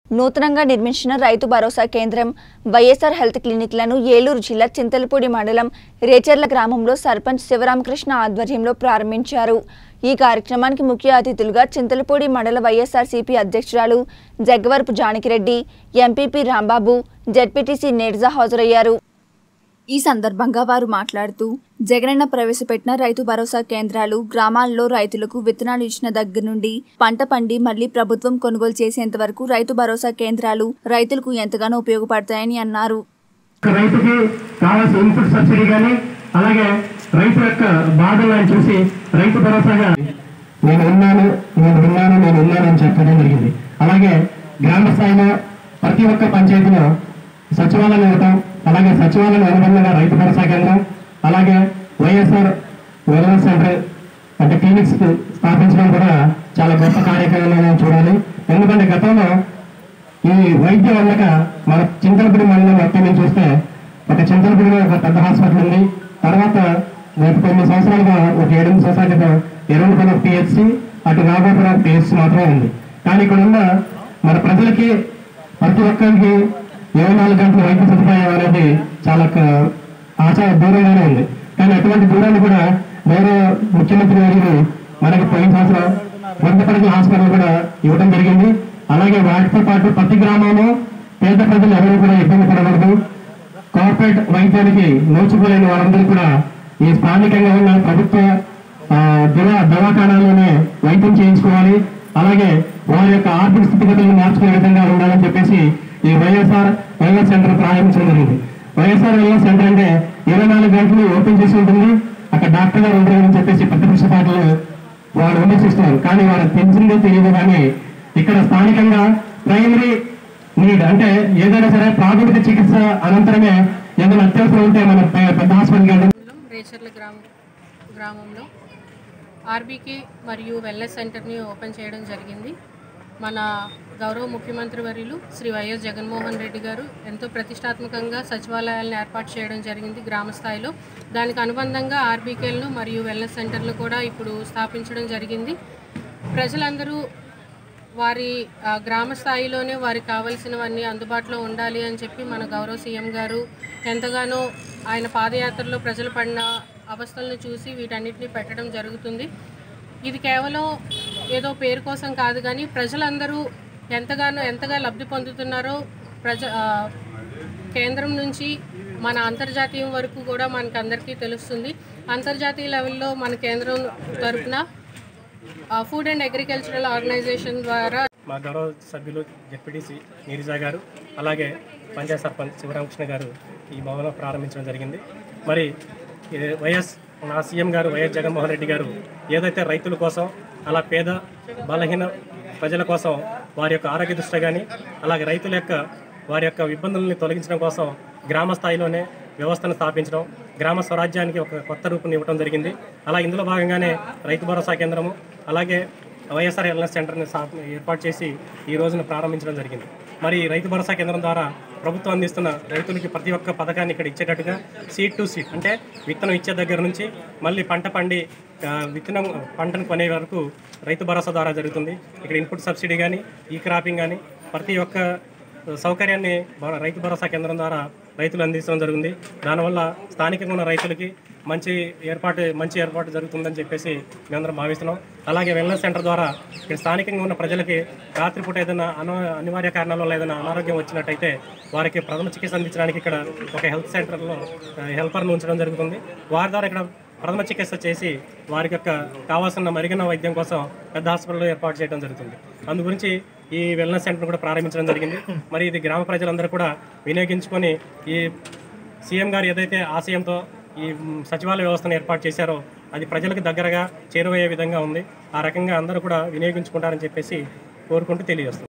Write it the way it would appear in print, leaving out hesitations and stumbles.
నూతనంగా నిర్మించిన రైతు భరోసా కేంద్రం వైఎస్ఆర్ హెల్త్ క్లినిక్లను ఏలూరు జిల్లా చింతలపూడి మండలం రేచర్ల గ్రామంలో సర్పంచ్ శివరామకృష్ణ ఆధ్వర్యంలో ప్రారంభించారు। ఈ కార్యక్రమానికి ముఖ్య అతిథులుగా చింతలపూడి మండల వైఎస్ఆర్సీపీ అధ్యక్షురాలు జగ్గవరపు జానకిరెడ్డి, ఎంపీపీ రాంబాబు, జెడ్పీటీసీ నేర్జా హాజరయ్యారు। ఈ సందర్భంగా వారు మాట్లాడుతూ జగనన్న ప్రవేశపెట్టిన రైతు భరోసా కేంద్రాలు గ్రామాల్లో రైతులకు విత్తనాలు ఇచ్చిన దగ్గర నుండి పంట పండి మళ్లీ ప్రభుత్వం కొనుగోలు చేసేంత వరకు రైతు భరోసా కేంద్రాలు రైతులకు ఎంతగానో ఉపయోగపడతాయని అన్నారు। రైతుకి కావాల్సిన ఇన్పుట్ సబ్సిడీ గాని అలాగే రైతు యొక్క బాధలను చూసి రైతు భరోసాగా నేను ఉన్నాను అని చెప్పడం జరిగింది। అలాగే గ్రామ స్థాయిలో ప్రతి ఒక్క పంచాయతీలో సచివాలయం ఇవ్వటం, అలాగే సచివాలయం అనుబంధంగా రైతు భరోసా కేంద్రం, అలాగే వైఎస్ఆర్ వెల్నెస్ సెంటర్ అంటే క్లినిక్స్ స్థాపించడం కూడా చాలా గొప్ప కార్యక్రమం చూడాలి। ఎందుకంటే గతంలో ఈ వైద్యం అందక మన చింతలపూడి మండలం మొత్తం చూస్తే ఒక చింతలపూడిలో ఒక పెద్ద హాస్పిటల్ ఉంది, తర్వాత కొన్ని సంవత్సరాలుగా ఒక 7 సొసైటీలో ఎరువులపల్లి పిహెచ్సి, అటు నాగోపురం పిహెచ్సి మాత్రమే ఉంది। కానీ ఇక్కడ ఉన్న మన ప్రజలకి ప్రతి ఒక్కరికి 24 గంటల వైద్య సదుపాయం అనేది చాలా దూరంగానే ఉంది। కానీ అటువంటి దూరాన్ని కూడా వేరే ముఖ్యమంత్రి గారు మనకి పోయిన సంవత్సరం 100 పడకల హాస్పిటల్ కూడా ఇవ్వడం జరిగింది। అలాగే వాటితో పాటు ప్రతి గ్రామంలో పేద ప్రజలు ఎవరు కూడా ఇబ్బంది పడకూడదు, కార్పొరేట్ వైద్యానికి నోచుకోలేని వారందరూ కూడా ఈ స్థానికంగా ఉన్న ప్రభుత్వ దవాఖానాల్లోనే వైద్యం చేయించుకోవాలి, అలాగే వారి యొక్క ఆర్థిక స్థితిగతులను మార్చుకునే విధంగా ఉండాలని చెప్పేసి ఈ వైఎస్ఆర్ వెల్నెస్ సెంటర్ ప్రారంభించడం జరిగింది। వైఎస్ఆర్ వెల్నెస్ సెంటర్ అంటే 24 గంటలు ఓపెన్ చేసి ఉంటుంది, అక్కడ డాక్టర్ గారు ఉంటారని చెప్పేసి ప్రతిపక్ష పార్టీలు వారు విమర్శిస్తున్నారు। కానీ వారికి తెలిసిందే తెలియదు, కానీ ఇక్కడ స్థానికంగా ప్రైమరీ నీడ్ అంటే ఏదైనా సరే ప్రాథమిక చికిత్స అనంతరమే ఏదైనా అత్యవసరం ఉంటే మన పెద్ద హాస్పిటల్ రేచర్ల గ్రామంలో ఆర్బీకే మరియు వెల్నెస్ సెంటర్ని ఓపెన్ చేయడం జరిగింది। మన గౌరవ ముఖ్యమంత్రి వర్యులు శ్రీ వైఎస్ జగన్మోహన్ రెడ్డి గారు ఎంతో ప్రతిష్టాత్మకంగా సచివాలయాలను ఏర్పాటు చేయడం జరిగింది గ్రామ స్థాయిలో। దానికి అనుబంధంగా ఆర్బీకేలను మరియు వెల్నెస్ సెంటర్లు కూడా ఇప్పుడు స్థాపించడం జరిగింది। ప్రజలందరూ వారి గ్రామ స్థాయిలోనే వారికి కావలసినవన్నీ అందుబాటులో ఉండాలి అని చెప్పి మన గౌరవ సీఎం గారు ఎంతగానో ఆయన పాదయాత్రలో ప్రజలు పడిన అవస్థలను చూసి వీటన్నిటిని పెట్టడం జరుగుతుంది। ఇది కేవలం ఏదో పేరు కోసం కాదు, కానీ ప్రజలందరూ ఎంతగా లబ్ధి పొందుతున్నారో కేంద్రం నుంచి మన అంతర్జాతీయం వరకు కూడా మనకు అందరికీ తెలుస్తుంది। అంతర్జాతీయ లెవెల్లో మన కేంద్రం తరఫున ఫుడ్ అండ్ అగ్రికల్చరల్ ఆర్గనైజేషన్ ద్వారా మా గౌరవ సభ్యులు జెడ్పీటీసీ నేర్జా గారు, అలాగే పంచాయత్ సర్పంచ్ శివరామకృష్ణ గారు ఈ భవనం ప్రారంభించడం జరిగింది। మరి నా సీఎం గారు వైఎస్ జగన్మోహన్ రెడ్డి గారు ఏదైతే రైతుల కోసం, అలా పేద బలహీన ప్రజల కోసం వారి యొక్క ఆరోగ్య దృష్టి కానీ, అలాగే రైతుల యొక్క వారి యొక్క ఇబ్బందుల్ని తొలగించడం కోసం గ్రామ స్థాయిలోనే వ్యవస్థను స్థాపించడం, గ్రామ స్వరాజ్యానికి ఒక కొత్త రూపుని ఇవ్వడం జరిగింది। అలా ఇందులో భాగంగానే రైతు భరోసా కేంద్రము, అలాగే వైఎస్ఆర్ వెల్నెస్ సెంటర్ని ఏర్పాటు చేసి ఈ రోజున ప్రారంభించడం జరిగింది। మరి రైతు భరోసా కేంద్రం ద్వారా ప్రభుత్వం అందిస్తున్న రైతులకి ప్రతి ఒక్క పథకాన్ని ఇక్కడ ఇచ్చేటట్టుగా సీడ్ టు సీడ్ అంటే విత్తనం ఇచ్చే దగ్గర నుంచి మళ్ళీ పంట పండి పంటను కొనే వరకు రైతు భరోసా ద్వారా జరుగుతుంది। ఇక్కడ ఇన్పుట్ సబ్సిడీ కానీ, ఈ క్రాపింగ్ కానీ ప్రతి ఒక్క సౌకర్యాన్ని రైతు భరోసా కేంద్రం ద్వారా రైతులు అందించడం జరిగింది। దానివల్ల స్థానికంగా ఉన్న రైతులకి మంచి ఏర్పాటు జరుగుతుందని చెప్పేసి మేమందరం భావిస్తున్నాం। అలాగే వెల్నెస్ సెంటర్ ద్వారా ఇక్కడ స్థానికంగా ఉన్న ప్రజలకి రాత్రిపూట ఏదైనా అనివార్య కారణాల వల్ల ఏదైనా అనారోగ్యం వచ్చినట్టయితే వారికి ప్రథమ చికిత్స అందించడానికి ఇక్కడ ఒక హెల్త్ సెంటర్లో హెల్పర్ను ఉంచడం జరుగుతుంది। వారి ద్వారా ఇక్కడ ప్రథమ చికిత్స చేసి వారికి యొక్క కావాల్సిన మెరుగైన వైద్యం కోసం పెద్ద హాస్పిటల్లో ఏర్పాటు చేయడం జరుగుతుంది। అందు గురించి ఈ వెల్నెస్ సెంటర్ కూడా ప్రారంభించడం జరిగింది। మరి ఇది గ్రామ ప్రజలందరూ కూడా వినియోగించుకొని ఈ సీఎం గారు ఏదైతే ఆశయంతో ఈ సచివాలయ వ్యవస్థను ఏర్పాటు చేశారో అది ప్రజలకు దగ్గరగా చేరువయ్యే విధంగా ఉంది। ఆ రకంగా అందరూ కూడా వినియోగించుకుంటారని చెప్పేసి కోరుకుంటూ తెలియజేస్తాం।